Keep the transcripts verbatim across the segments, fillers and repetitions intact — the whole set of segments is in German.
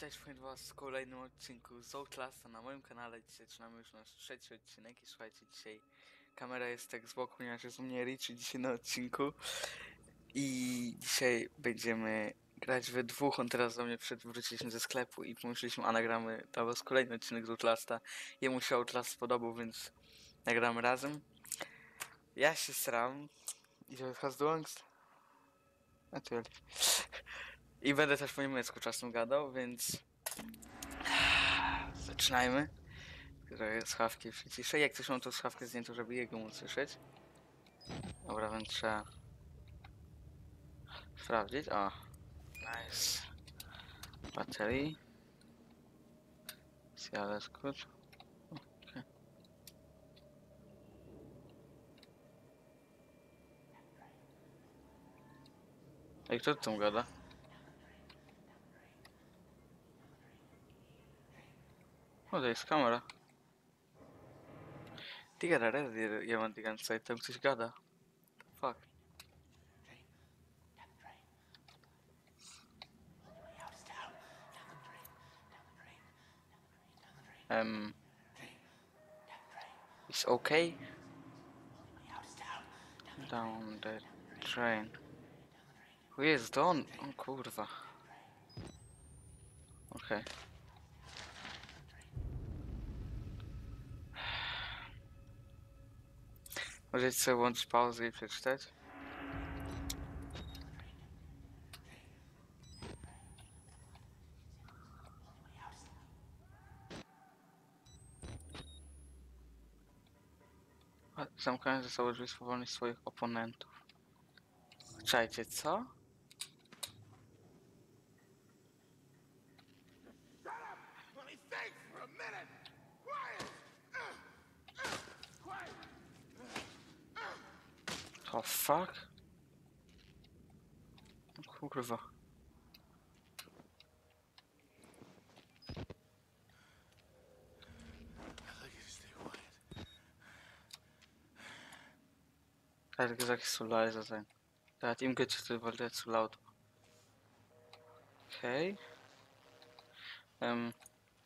Cześć, witam was w kolejnym odcinku z Outlasta na moim kanale. Dzisiaj zaczynamy już nasz trzeci odcinek i słuchajcie, dzisiaj kamera jest tak z boku, ponieważ jest u mnie Richie dzisiaj na odcinku. I dzisiaj będziemy grać we dwóch, on teraz do mnie wszedł, wróciliśmy ze sklepu i pomyśleliśmy, a nagramy dla was kolejny odcinek z Outlasta. Jemu się Outlast spodobał, więc nagramy razem. Ja się sram. Idziemy w Hasdłągst. I będę też po niemiecku czasem gadał, więc zaczynajmy. Trochę słuchawki przyciszę. Jak coś mam tą słuchawkę zdjętą, żeby jego móc słyszeć. Dobra, więc trzeba sprawdzić. O, nice. Baterii. Ciale skrót. Okay. Ej, kto tu gada? O, to jest kamera. Ty gada, red, ja mam die Zeit, tam coś gada. Fuck. Um, it's okay. Down the train. O jest on? O kurwa. Okej. Okay. Możecie sobie włączyć pauzę i przeczytać? Zamknąłem ze sobą drzwi swobodnych swoich oponentów. Czajcie, co? To fuck? O kurwa. Er hat gesagt, ich soll leiser sein. Er hat ihm getitelt, weil der zu laut war. Okay. Ähm.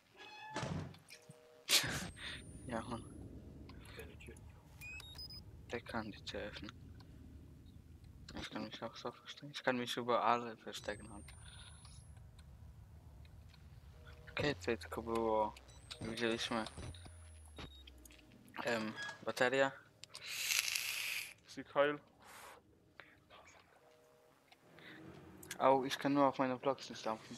Ja, Mann. Der kann die Tür öffnen. Ich kann mich auch so verstecken. Ich kann mich über alle verstecken halt. Okej, okay, tutaj tylko było... Widzieliśmy... Um, bateria. Coil. Oh, ich kann nur auf meine Blocks nicht laufen.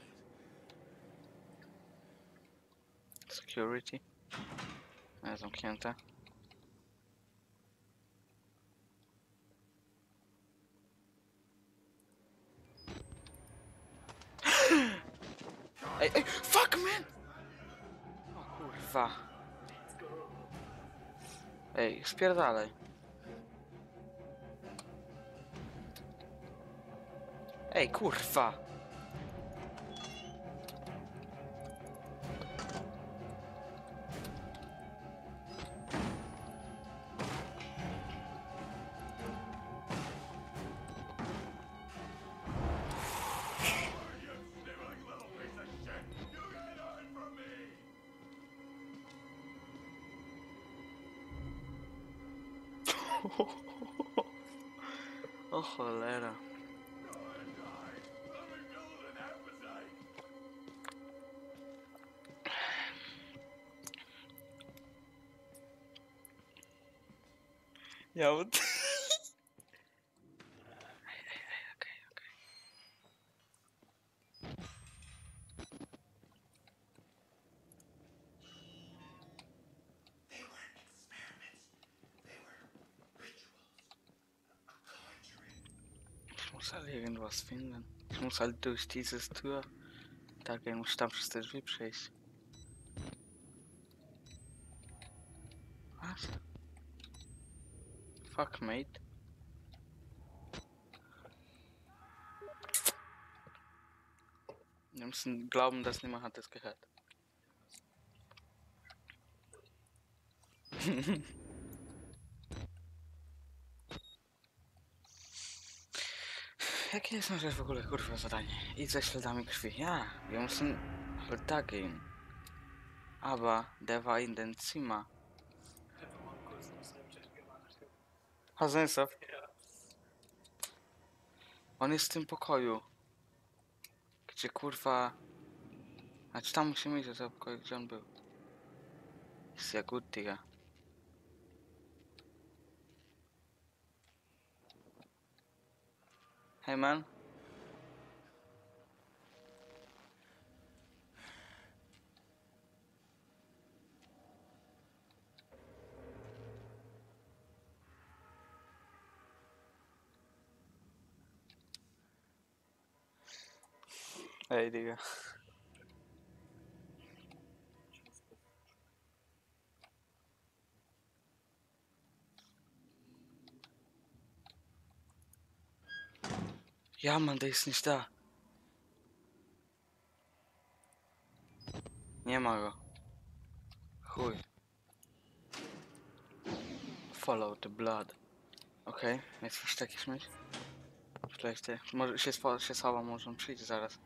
Security. Ja, zamknięte. Ej, ej, fuck man! O kurwa. Ej, spierdalaj. Ej, kurwa! O cholera. Ja, und... Okej, okej. Ich muss halt irgendwas finden. Ich muss halt durch dieses Tür da gehen, muss dann przez te drzwi przejść. Was? Fuck, mate. Wir müssen glauben, dass niemand hat das gehört. Jakie jest nasze w ogóle kurwa zadanie? Idź ze śladami krwi. Ja, wir müssen halt da gehen. Aber der war in den Zimmer. Hast du ernsthaft? On jest w tym pokoju. Gdzie kurwa... A czy tam musimy iść do tego pokoju, gdzie on był? Ist ja gut, Digga. Hey man. Ej, Digga. Ja, Mann, der ist nicht da. Nie ma go. Chuj. Follow the blood. Okej, okay, jest jakiś taki śmieć. Vielleicht ty. Może się, spo- się schowa, może on przyjdzie zaraz.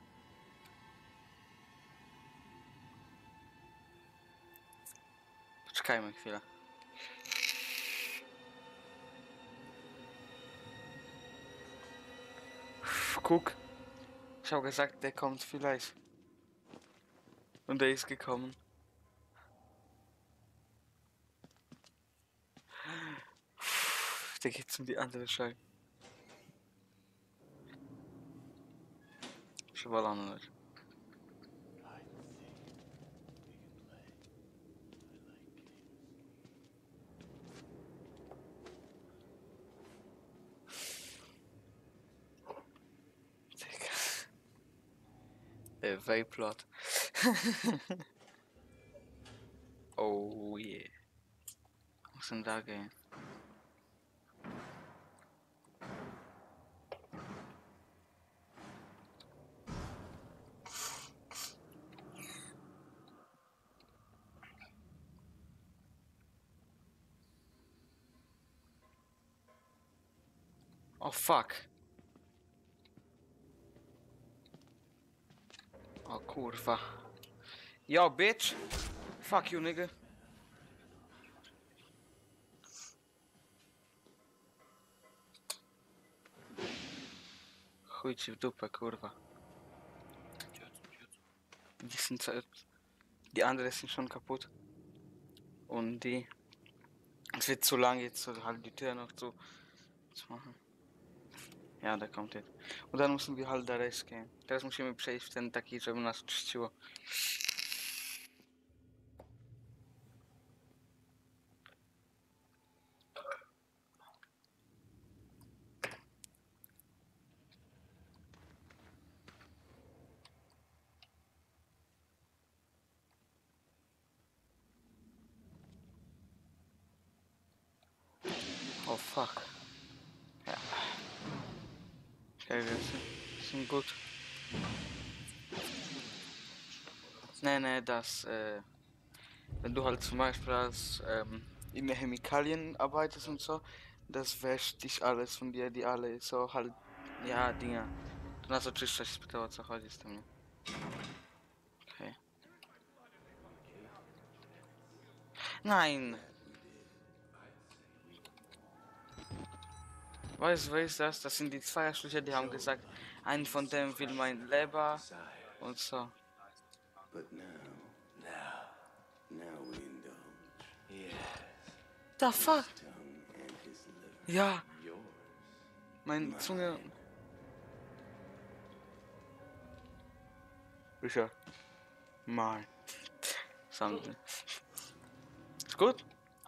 Poczekajmy chwilę. Guck. Ich habe gesagt, der kommt vielleicht. Und er ist gekommen. Der geht um die andere Scheibe. Przewalony leć. Äh, Vapelot. Oh yeah. Was denn da gehen? Oh fuck. O kurwa. Yo bitch. Fuck you nigga. Chuj ci w dupę kurwa. Die sind so, die andere sind schon kaputt. Und die... Es wird zu lang jetzt so halt die Tür noch zu, zu machen. Ja, der kommt jetzt. Und dann müssen wir halt da rechts gehen. Teraz musimy przejść w ten taki, żeby nas czyściło. Oh fuck. Ja. Kijk, das ist gut. Nee, nee, das, äh, wenn du halt zum Beispiel als ähm, in den Chemikalien arbeitest und so, das wäscht dich alles von dir, die alle so halt, ja, Dinger. To nas oczyszcza się spytała, o co chodzi z tym, nie? Okej. Okay. Nein! Weißt, weißt du das? Das sind die zwei Schlücher, die haben gesagt, einen von dem will mein Leber und so. But now, now, now we indulge. Yes. The fuck? His tongue and his liver. Ja, Yours. meine Zunge. Richard. Mein. Something. Ist gut?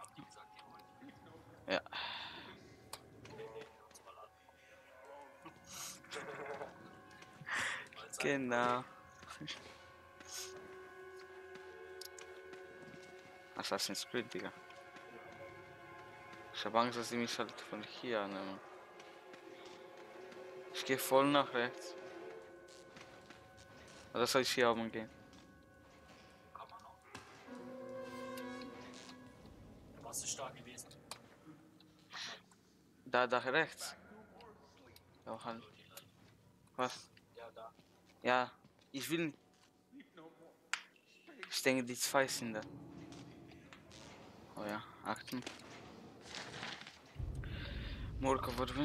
Ja. Genau. Assassin's Creed, Digga. Ich hab Angst, dass die mich halt von hier annehmen. Ich gehe voll nach rechts. Oder soll ich hier oben gehen? Was ist da gewesen? Da, da rechts. Ja, halt. Was? Ja, da. Ja, ich will. Ich denke, die zwei sind da. Oh ja, achten. Murko wird.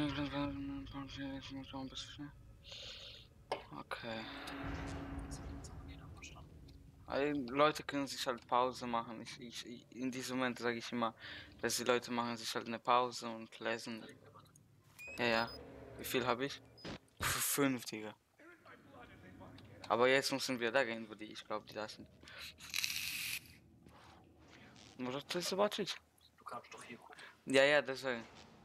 Okay. Das hat jetzt auch jeder verstanden. Also, Leute können sich halt Pause machen. Ich, ich, ich, in diesem Moment sage ich immer, dass die Leute machen sich halt eine Pause und lesen. Ja, ja. Wie viel habe ich? Pff, Fünf, Digga. Aber jetzt müssen wir da gehen, wo die, ich glaube, die da sind. Może coś zobaczyć? Du kannst doch hier gucken. Ja, ja, deswegen.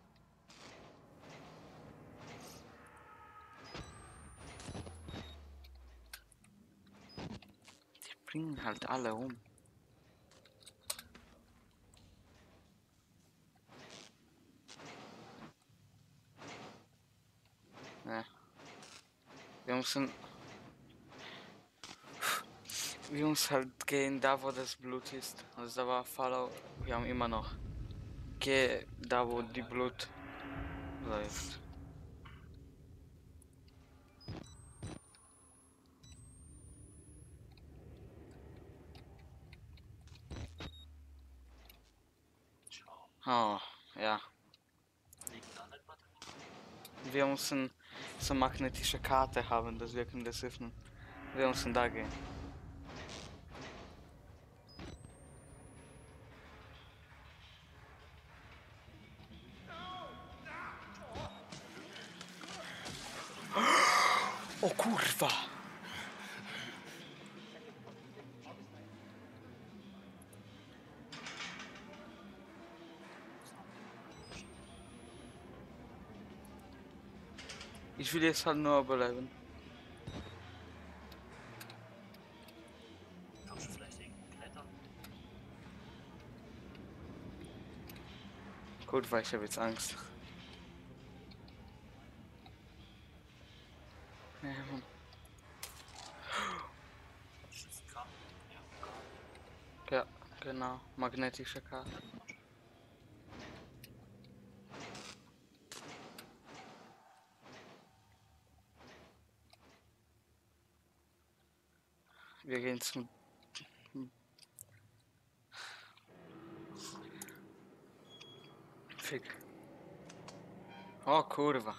Die bringen halt alle um. Ja. Wir müssen... Wir müssen halt gehen, da wo das Blut ist. Also da war Follow, wir haben immer noch. Geh da wo die Blut läuft. Ciao. Oh, ja. Liegen da nicht Batterien? Wir müssen so magnetische Karte haben, dass wir können das öffnen. Wir müssen da gehen. Oh kurwa! Ich will jetzt halt nur überleben. Kannst du vielleicht irgendwo klettern? Gut, weil ich habe jetzt Angst. Ja, Mann. Schützengraben? Ja. Ja, genau. Magnetische Karte. Wir gehen zum... Fick. Oh, kurwa.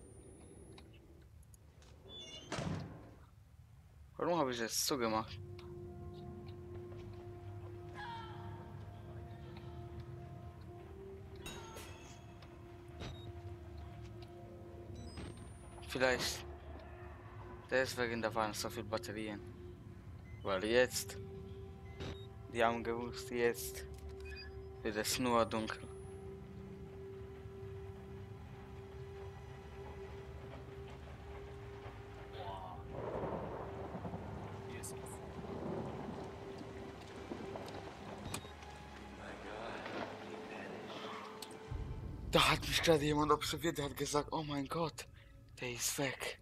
Warum habe ich das zugemacht? Vielleicht deswegen da waren so viele Batterien. Weil jetzt, die haben gewusst, jetzt wird es nur dunkel. Boah. Hier ist noch. Da hat mich gerade jemand observiert, der hat gesagt, oh mein Gott, der ist weg.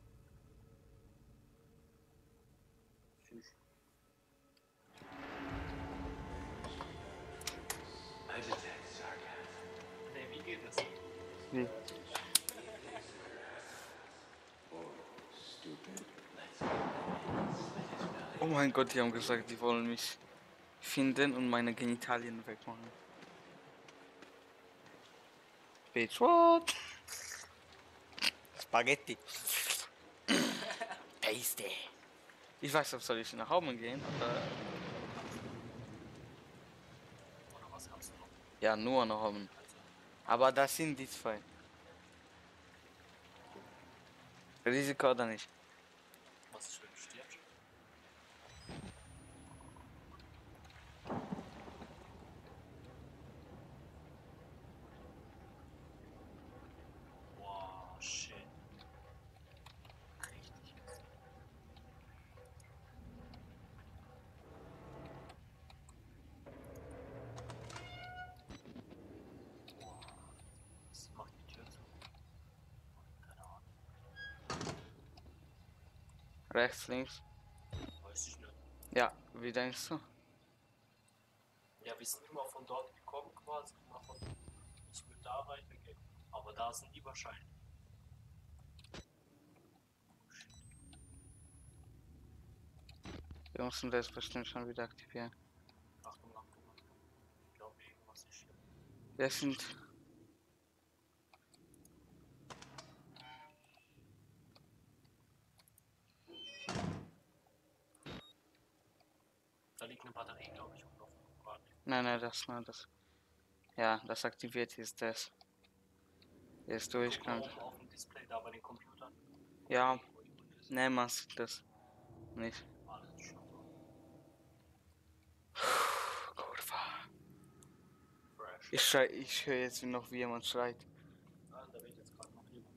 I detect sarcasm. Ne, wie geht das? Wie? Or stupid. Oh mein Gott, die haben gesagt, die wollen mich finden und meine Genitalien wegmachen. Bitch, what? Spaghetti. Tasty. Ich weiß nicht, soll ich nach Hause gehen oder... Oder was kannst du noch? Ja, nur nach Hause. Aber das sind die zwei. Risiko oder nicht? Was ist, wenn du stirbst? Wow, shit. Richtig. Was macht die Tür zu? Keine Ahnung. Rechts, links. Weiß ich nicht. Ja, wie denkst du? Ja, wir sind immer von dort gekommen quasi. Immer von. Ich würde da weitergehen. Aber da sind die wahrscheinlich. Oh, shit. Wir müssen das bestimmt schon wieder aktivieren. Achtung, Achtung, Achtung. Ich glaube, irgendwas ist hier. Wir sind. Da liegt eine Batterie, glaube ich, und auf dem Rad. Nein, nein, das war das. Ja, das aktiviert ist das. Der ist Guck mal durchgegangen. oben auf dem Display da bei den Computern. Ja, Wo die Hunde sind. ne, man sieht das nicht. Alles ist schon so. Kurva. Fresh. Ich schrei, ich höre jetzt noch, wie jemand schreit. Ah, da wird jetzt gerade noch jemand.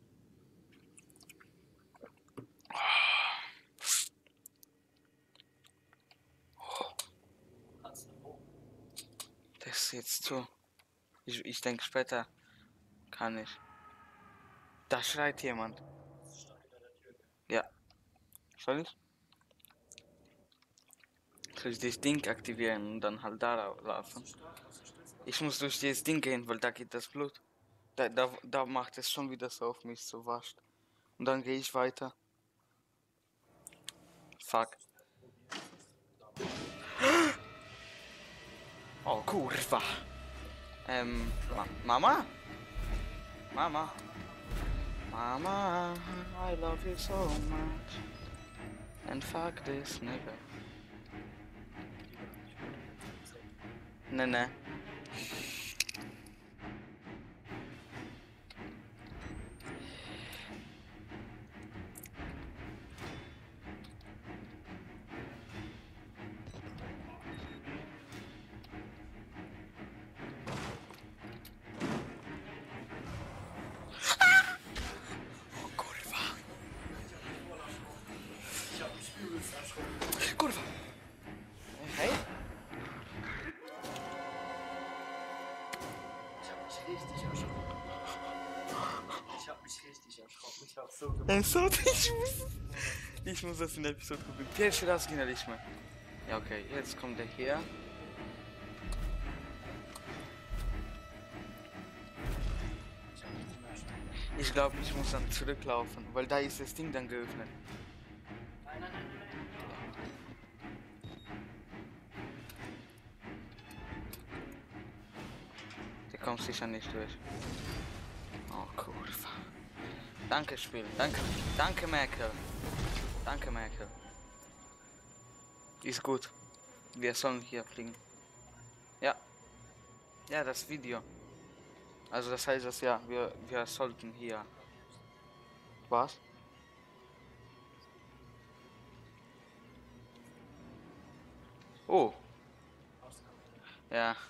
Kannst du wo? Das ist jetzt zu. Ich, ich denke später kann ich. Da schreit jemand. Das stand hinter der Tür. Ja. Soll ich? Soll ich das Ding aktivieren und dann halt da laufen? Was ist da? Was ist das? Ich muss durch dieses Ding gehen, weil da geht das Blut. Da, da, da macht es schon wieder so auf mich so wascht. Und dann gehe ich weiter. Fuck. Oh, Kurva. Ähm, Ma Mama? Mama? Mama, I love you so much. And fuck this nigga. Ne, ne. Oh, Kurva. Ich hab mich übelst erschrocken. Kurva. Hey? Ich hab mich richtig erschrocken. Ich hab mich richtig erschrocken. Ich hab so gemacht. Ey, so, ich muss. Ich muss das in der Episode gucken. Pierwszy raz ginęliśmy. Ja, okay, jetzt kommt der hier. Ich hab mich nicht erschrocken. Ich glaube, ich muss dann zurücklaufen, weil da ist das Ding dann geöffnet. Nein, nein, nein, nein, nein. Der kommt sicher nicht durch. Oh, Kurva. Danke, Spiel. Danke. Danke, Merkel. Danke, Merkel. Ist gut. Wir sollen hier fliegen. Ja. Ja, das Video. Also das heißt das ja, wir, wir sollten hier. Was? Oh. Ja.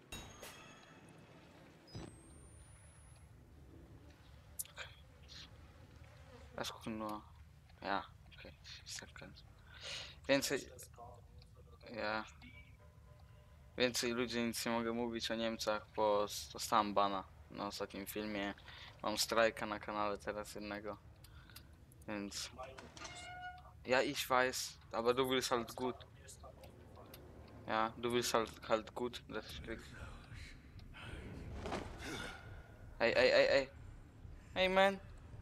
Lass gucken nur. Ja, okay. Ich sag ganz. Więcej. Ja. Więcej ludzi nic nie mogę mówić o Niemcach, bo dostałem bana na ostatnim filmie. Mam strajka na kanale teraz jednego. Więc. Ja, ich weiß, aber du willst halt gut. Ja, du willst halt, halt gut, dass ich krieg. Ey, ey, ey, ey. Hey, man.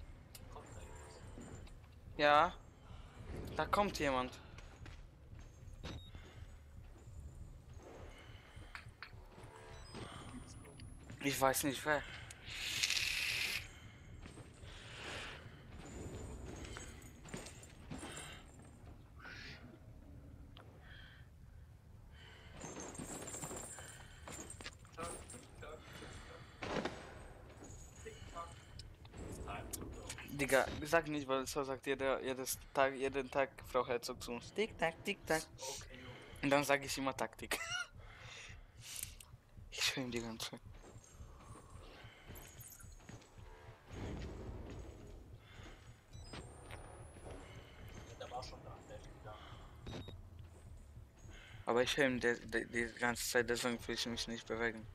Ja. Da kommt jemand. Ich weiß nicht wer. Digga, sag nicht, weil so sagt jeder, jedes Tag, jeden Tag Frau Herzog zu uns. Tick, tack, tick, tack. Okay, Junge. Und dann sage ich immer Taktik. Ich höre ihm die ganze Zeit. Der war schon da. Der ist da. Aber ich höre ihm die, die, die ganze Zeit, deswegen will ich mich nicht bewegen.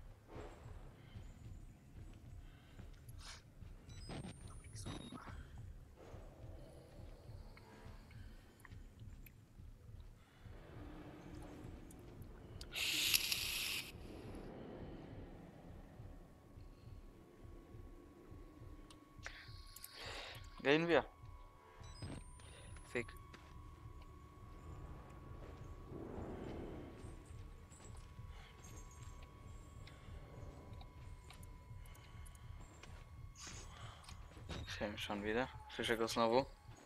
Gehen wir. Fick. Film schon wieder. Słyszę go znowu.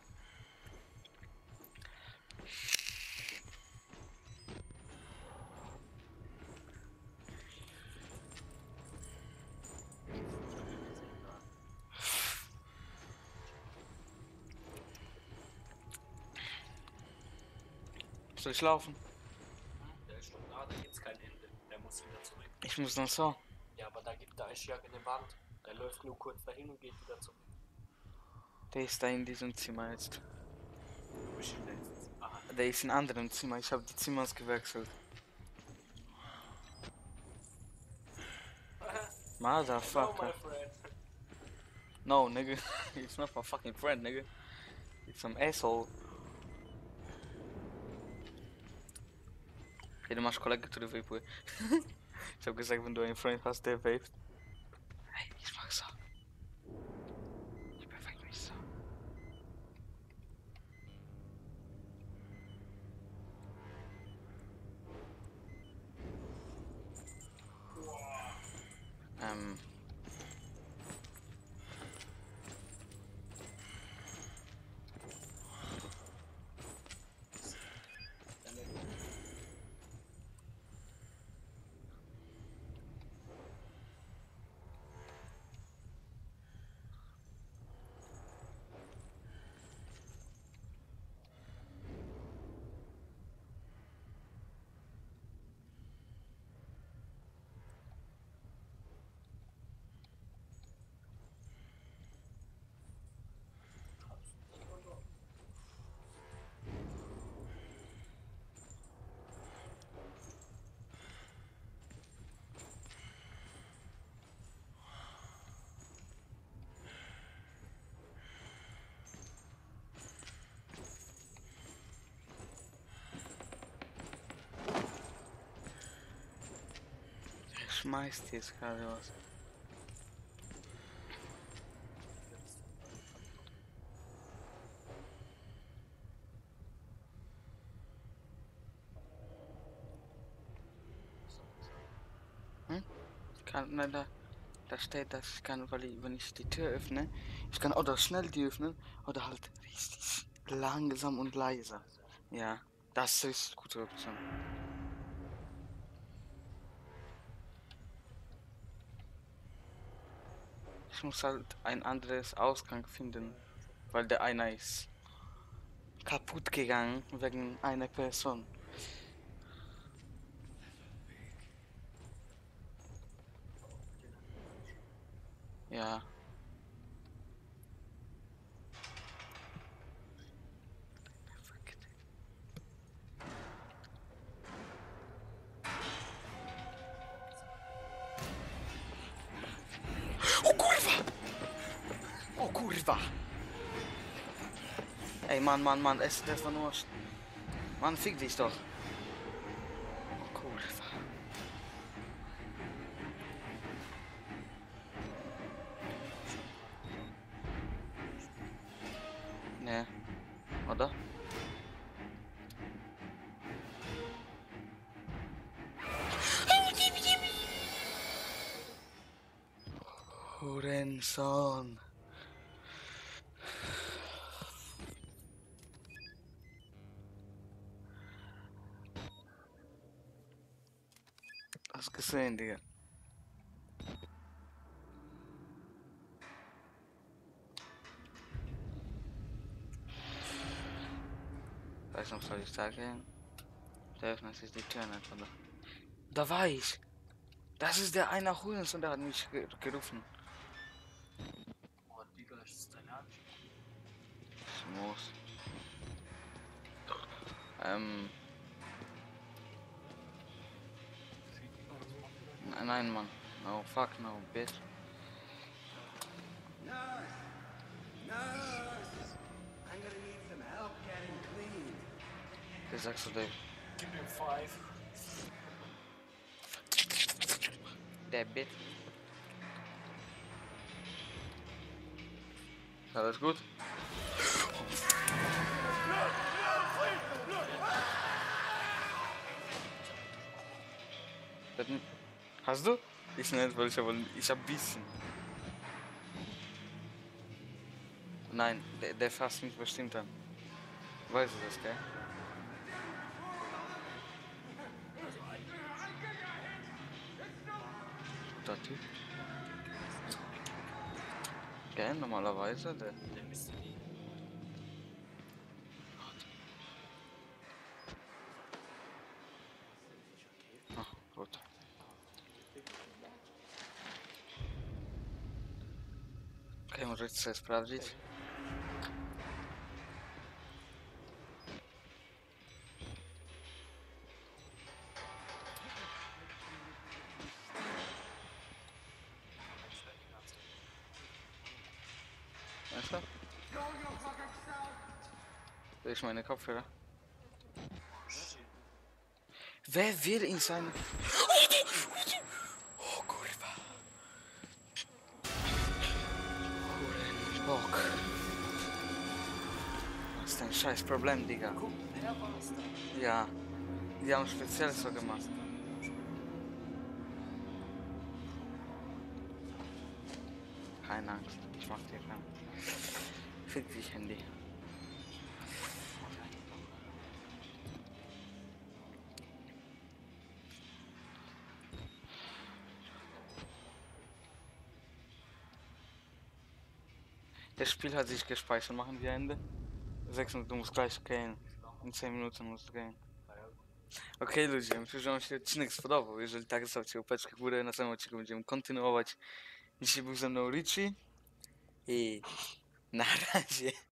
Soll ich laufen? Der ist schon da, da gibt's kein Ende. Der muss wieder zurück. Ich muss dann so. Ja, aber da gibt da ist ja eine Wand. Der läuft nur kurz dahin und geht wieder zurück. Der ist da in diesem Zimmer jetzt. Wo ist denn der jetzt? Aha. Der ist in anderem Zimmer. Ich habe die Zimmers gewechselt. Oh, Motherfucker. my friend. No, nigga. It's not my fucking friend, nigga. It's some asshole. Kiedy masz kolegę, który vapuje. Ich hab gesagt, wenn du einen Freund hast, der vapet. Hey, ich mach so. Ich bewege mich so. Ähm. Der schmeißt jetzt gerade was. Hm? Ich kann, nein, da, da steht, dass ich kann, weil ich, wenn ich die Tür öffne, ich kann oder schnell die öffnen oder halt richtig langsam und leise. Ja, das ist gute Option. Ich muss halt ein anderes Ausgang finden, weil der einer ist kaputt gegangen wegen einer Person. Ja. Oh kurwa! Oh kurwa! Ey Mann, Mann, Mann, es, das war nur... Mann, fick dich doch. Oh kurwa. Ne. Oder? Hurensohn. Hast gesehen, Digga. Weiß noch, soll ich sagen? Da öffnet sich die Tür nicht, oder? Da war ich. Das ist der eine Hurensohn, der hat mich ge gerufen. Oh, Digga, ist das dein Ernst? Ich muss. Ähm. Nein, nein, Mann. No, fuck no, bitch. Nurse! Nurse! I'm gonna need some help getting clean. Was sagst du, Dave? Gib mir five. Der Bitch. Ist alles gut? Bitte? Hast du? Ich nicht, weil ich aber ich hab bisschen. Nein, der, der fasst mich bestimmt an. Weißt du das, gell? Also eigentlich Der Typ. Gell, normalerweise, der. der müsste die. Ach, gut. Okej, możecie sobie sprawdzić. Weißt du? Will ich meine Kopfhörer? Wer will in seine... Oh, kurwa. Bock. Was ist dein scheiß Problem, Digga? Guck, der war es da. Ja. Die haben speziell so gemacht. Keine Angst. Ich mach dir keinen. Fick dich, Handy. Das Spiel hat sich gespeichert. Machen wir Ende. sechs Minuten, du musst gleich gehen. In zehn minut musst du gehen. Okej, ludzie, myślę, że wam się odcinek spodobał. Jeżeli tak, zostawcie łapeczkę w górę. Na samym odcinku będziemy kontynuować. Dzisiaj był ze mną Richie. I na razie.